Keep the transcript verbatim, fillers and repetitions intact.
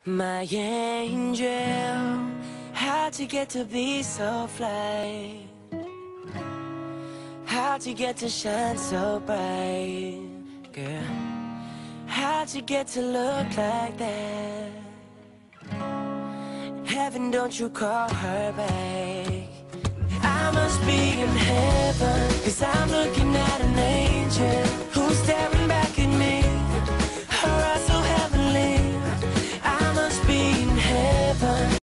My angel, how'd you get to be so fly? How'd you get to shine so bright, girl? How'd you get to look like that? Heaven, don't you call her back. I must be in heaven, 'cause I'm looking at an